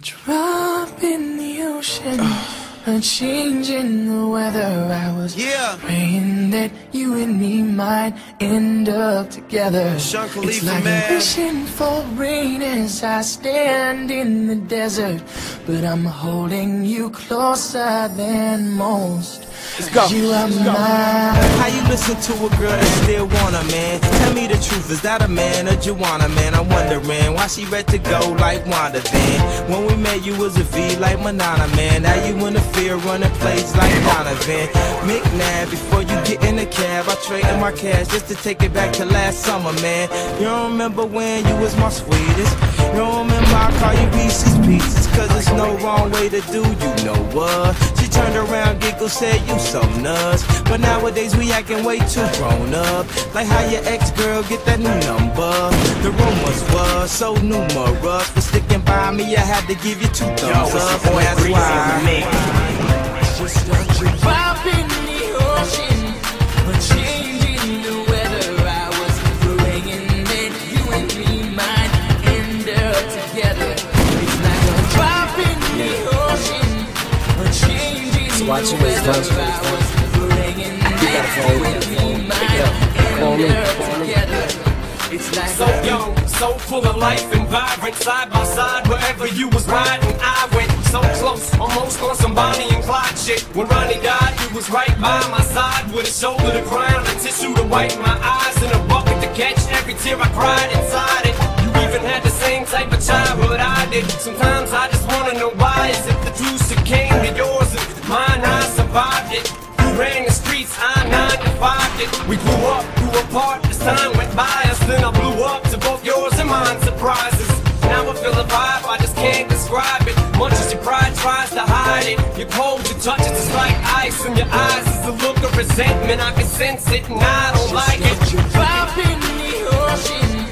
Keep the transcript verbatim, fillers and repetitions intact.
drop in the ocean, a change in the weather. I was yeah. praying that you and me might end up together. It's like man. wishing for rain as I stand in the desert, but I'm holding you closer than most. Let's go. You are Let's go. mine. How you listen to a girl that still want a man? Tell me the truth, is that a man or Joanna, man? I'm wondering why she ready to go like Wanda then. When we met you was a V like Manana, man. Now you in the field running plays like Donovan. McNabb, before you get in the cab, I traded my cash just to take it back to last summer, man. You don't remember when you was my sweetest? You don't remember I call you Reese's Pieces? Cause there's no wrong way to do, you know what? She turned around, giggled, said you so nuts. But nowadays we acting way too grown up. Like how your ex-girl get that new number. The rumors was so numerous. For sticking by me, I had to give you two thumbs Yo, up. And that's why Just don't you drop in the ocean, a change in the weather. I was praying that you and me might end up together. It's like a drop in the ocean, a change in the weather. I was praying that you and me might end up together. It's like so young, so full of life and vibrant, side by side wherever you was riding. I went so close, almost on some Bonnie and Clyde shit. When Ronnie died, you was right by my side, with a shoulder to cry on, a tissue to wipe my eyes, and a bucket to catch every tear I cried inside it. You even had the same type of childhood I did. Sometimes I just wanna know why. Is it the truth that came to yours and mine? I survived it. You ran the streets, I nine to five it. We grew up, grew apart as time went by us. Then I blew up to both yours and mine surprises. Now I feel a vibe, I just can't describe it. Much as your pride tries to hide it, your cold, your touch it, it's like ice in your eyes. It's a look of resentment, I can sense it, and I don't like it. drop in the ocean,